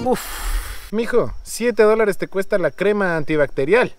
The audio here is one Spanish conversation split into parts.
Uf, mijo, $7 te cuesta la crema antibacterial.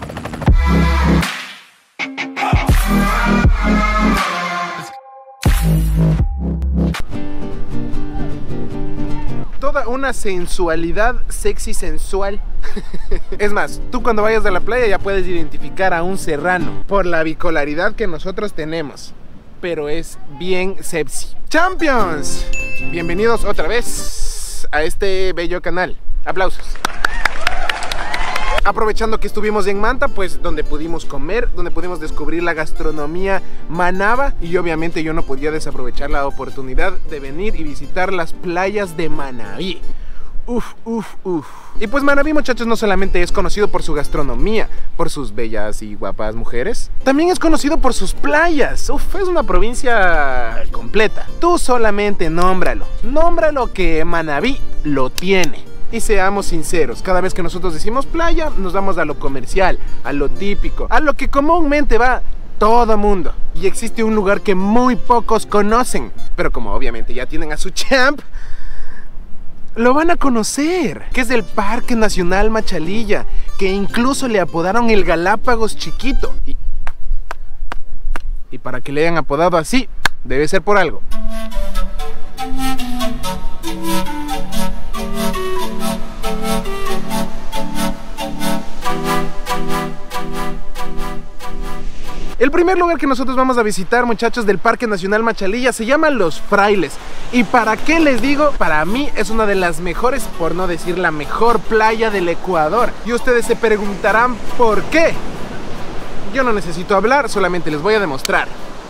Toda una sensualidad sexy sensual. Es más, tú cuando vayas a la playa ya puedes identificar a un serrano por la bipolaridad que nosotros tenemos. Pero es bien sexy. ¡Champions! Bienvenidos otra vez a este bello canal. Aplausos. Aprovechando que estuvimos en Manta, pues donde pudimos comer, donde pudimos descubrir la gastronomía manaba. Y obviamente yo no podía desaprovechar la oportunidad de venir y visitar las playas de Manabí. Uf. Y pues Manabí, muchachos, no solamente es conocido por su gastronomía, por sus bellas y guapas mujeres, también es conocido por sus playas. Uf, es una provincia completa. Tú solamente nómbralo que Manabí lo tiene. Y seamos sinceros, cada vez que nosotros decimos playa, nos vamos a lo comercial, a lo típico, a lo que comúnmente va todo mundo. Y existe un lugar que muy pocos conocen, pero como obviamente ya tienen a su champ, lo van a conocer, que es el Parque Nacional Machalilla, que incluso le apodaron el Galápagos chiquito. Y para que le hayan apodado así, debe ser por algo. El primer lugar que nosotros vamos a visitar, muchachos, del Parque Nacional Machalilla se llama Los Frailes. ¿Y para qué les digo? Para mí es una de las mejores, por no decir la mejor playa del Ecuador. Y ustedes se preguntarán ¿por qué? Yo no necesito hablar, solamente les voy a demostrar.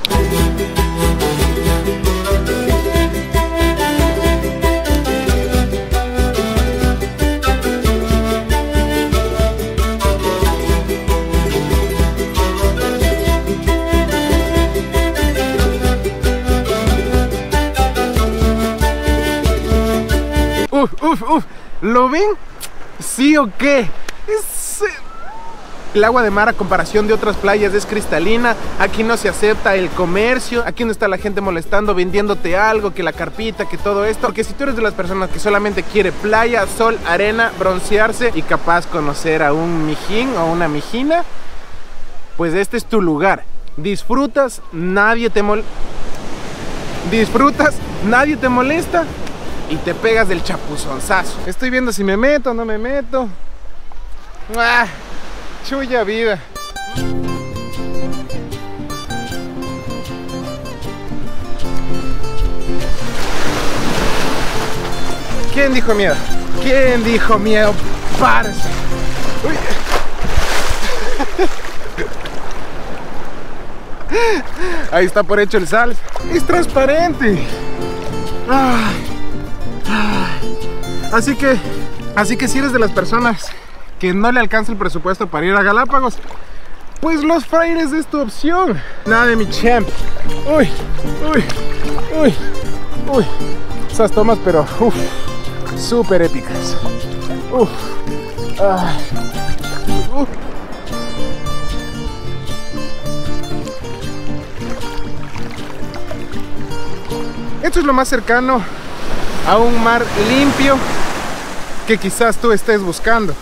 ¿Lo ven? ¿Sí o qué? El agua de mar a comparación de otras playas es cristalina. Aquí no se acepta el comercio. Aquí no está la gente molestando, vendiéndote algo, que la carpita, que todo esto. Porque si tú eres de las personas que solamente quiere playa, sol, arena, broncearse y capaz conocer a un mijín o una mijina, pues este es tu lugar. Disfrutas, nadie te molesta y te pegas del chapuzonzazo. Estoy viendo si me meto o no me meto. ¡Ah! Chuya vida. ¿Quién dijo miedo? ¿Quién dijo miedo? ¡Parce! Uy. Ahí está por hecho el sal. Es transparente. Así que si eres de las personas que no le alcanza el presupuesto para ir a Galápagos, pues Los Frailes es tu opción. Nada de mi champ. Uy. Esas tomas, pero súper épicas. Esto es lo más cercano a un mar limpio que quizás tú estés buscando.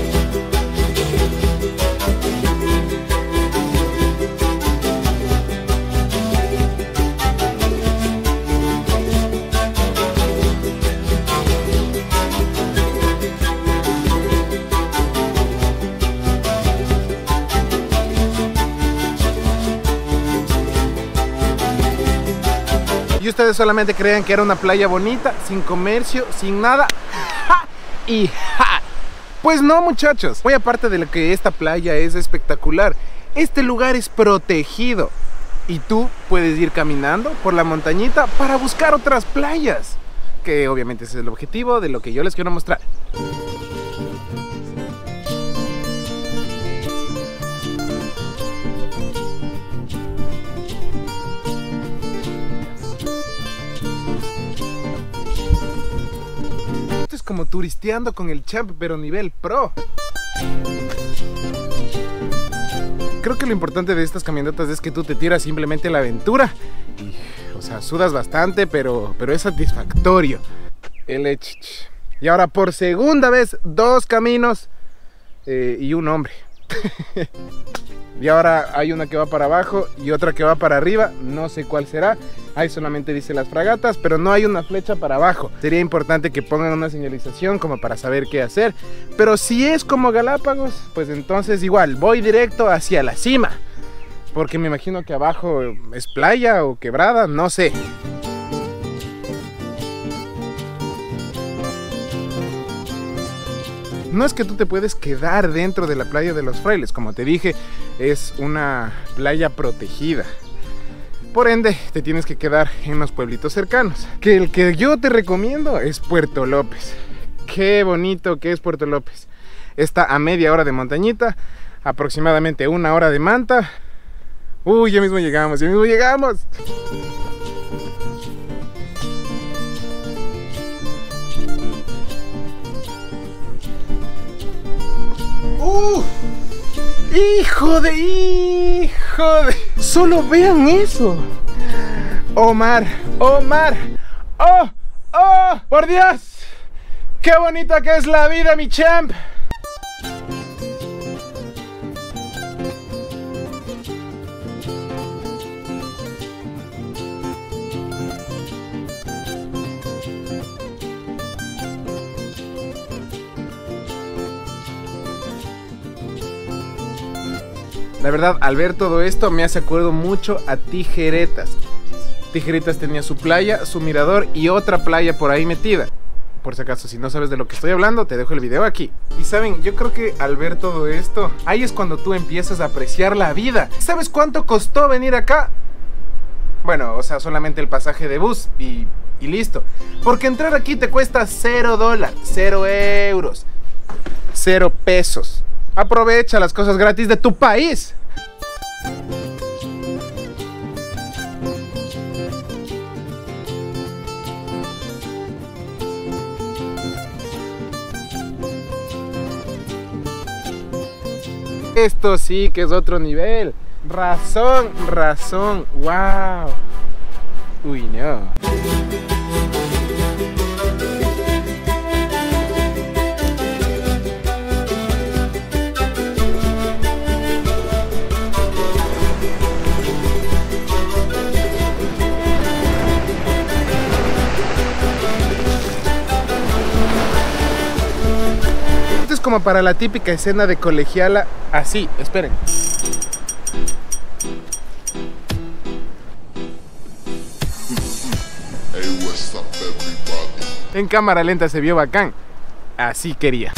Y ustedes solamente creían que era una playa bonita, sin comercio, sin nada. ¡Ja! Y ¡ja! Pues no, muchachos. Muy aparte de lo que esta playa es espectacular, este lugar es protegido. Y tú puedes ir caminando por la montañita para buscar otras playas. Que obviamente ese es el objetivo de lo que yo les quiero mostrar. Esto es como turisteando con el champ, pero nivel pro. Creo que lo importante de estas caminatas es que tú te tiras simplemente a la aventura y, o sea, sudas bastante, pero es satisfactorio. Y ahora por segunda vez, 2 caminos y un hombre. Y ahora hay una que va para abajo y otra que va para arriba. No sé cuál será. Ahí solamente dice las fragatas, pero no hay una flecha para abajo. Sería importante que pongan una señalización como para saber qué hacer. Pero si es como Galápagos, pues entonces igual, voy directo hacia la cima. Porque me imagino que abajo es playa o quebrada, no sé. No es que tú te puedes quedar dentro de la playa de los Frailes, como te dije, es una playa protegida. Por ende, te tienes que quedar en los pueblitos cercanos. Que el que yo te recomiendo es Puerto López. Qué bonito que es Puerto López. Está a media hora de montañita, aproximadamente 1 hora de manta. Uy, ya mismo llegamos, ya mismo llegamos. ¡Hijo de! Solo vean eso. Omar, Omar. ¡Oh! ¡Oh! ¡Por Dios! ¡Qué bonita que es la vida, mi champ! La verdad, al ver todo esto me hace acuerdo mucho a Tijeretas. Tijeretas tenía su playa, su mirador y otra playa por ahí metida. Por si acaso, si no sabes de lo que estoy hablando, te dejo el video aquí. Y saben, yo creo que al ver todo esto, ahí es cuando tú empiezas a apreciar la vida. ¿Sabes cuánto costó venir acá? Bueno, o sea, solamente el pasaje de bus y listo. Porque entrar aquí te cuesta $0, 0 euros, 0 pesos. Aprovecha las cosas gratis de tu país. Esto sí que es otro nivel. Razón, razón. Wow. Uy, no. Como para la típica escena de colegiala, así, esperen. Hey, what's up, everybody? En cámara lenta se vio bacán. Así quería.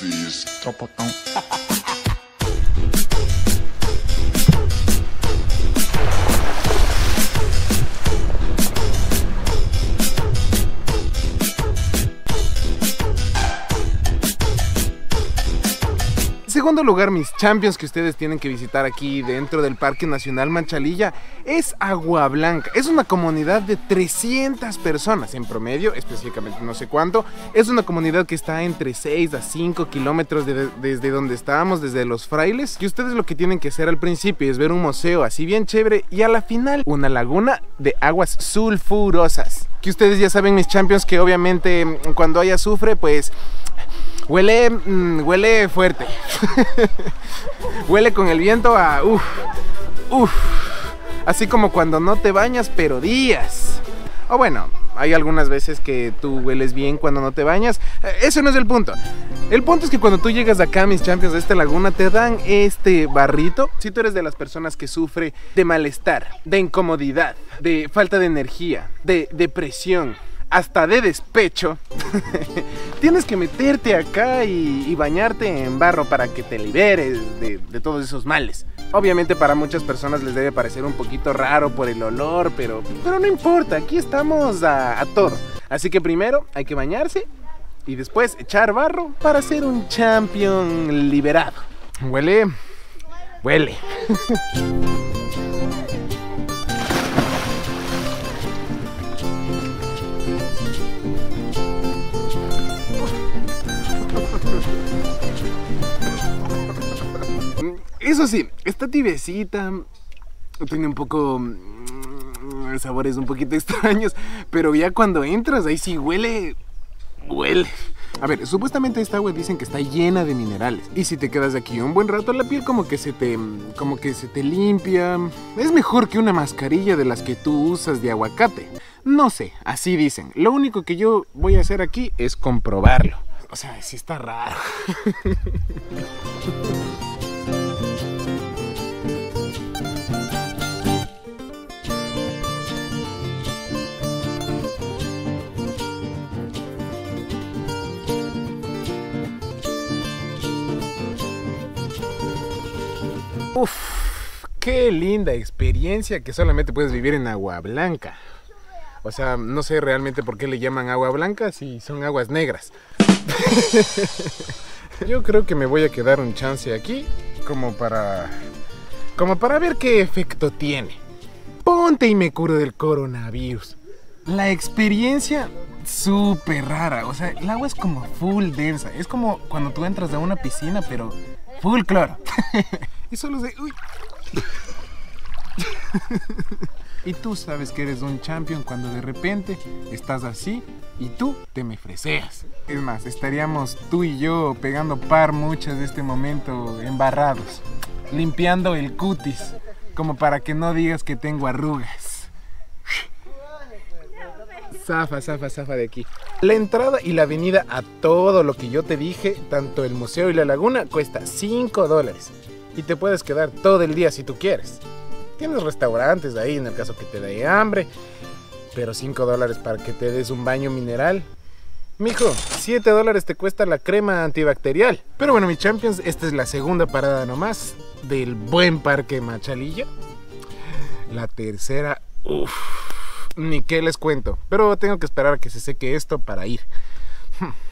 En segundo lugar, mis champions, que ustedes tienen que visitar aquí dentro del Parque Nacional Manchalilla, es Agua Blanca. Es una comunidad de 300 personas en promedio, específicamente no sé cuánto. Es una comunidad que está entre 6 a 5 kilómetros desde donde estábamos, desde Los Frailes. Y ustedes lo que tienen que hacer al principio es ver un museo así bien chévere y a la final una laguna de aguas sulfurosas. Que ustedes ya saben, mis champions, que obviamente cuando hay azufre, pues huele fuerte. Huele con el viento a así como cuando no te bañas, pero días. O bueno, hay algunas veces que tú hueles bien cuando no te bañas. Eso no es el punto. El punto es que cuando tú llegas acá, mis champions, a esta laguna, te dan este barrito. Si tú eres de las personas que sufre de malestar, de incomodidad, de falta de energía, de depresión, hasta de despecho, tienes que meterte acá y bañarte en barro para que te liberes de todos esos males. Obviamente para muchas personas les debe parecer un poquito raro por el olor, pero no importa, aquí estamos a todo. Así que primero hay que bañarse y después echar barro para ser un champion liberado. Huele. Eso sí, está tibiecita, tiene un poco sabores un poquito extraños, pero ya cuando entras ahí sí huele. A ver, supuestamente esta agua dicen que está llena de minerales. Y si te quedas aquí un buen rato, la piel como que se te limpia. Es mejor que una mascarilla de las que tú usas de aguacate. No sé, así dicen. Lo único que yo voy a hacer aquí es comprobarlo. O sea, sí está raro. Uf, qué linda experiencia que solamente puedes vivir en Agua Blanca. O sea, no sé realmente por qué le llaman agua blanca si son aguas negras. Yo creo que me voy a quedar un chance aquí como para ver qué efecto tiene. Ponte y me curo del coronavirus. La experiencia súper rara. O sea, el agua es como full densa. Es como cuando tú entras a una piscina, pero full cloro. Y solo se... Uy. Y tú sabes que eres un champion cuando de repente estás así y tú te me freseas. Es más, estaríamos tú y yo pegando par muchas de este momento embarrados, limpiando el cutis, como para que no digas que tengo arrugas. Zafa de aquí. La entrada y la venida a todo lo que yo te dije, tanto el museo y la laguna, cuesta $5. Y te puedes quedar todo el día si tú quieres. Tienes restaurantes ahí en el caso que te dé hambre, pero $5 para que te des un baño mineral. Mijo, $7 te cuesta la crema antibacterial. Pero bueno, mis champions, esta es la segunda parada nomás del buen Parque Machalillo. La tercera, uff, ni qué les cuento. Pero tengo que esperar a que se seque esto para ir.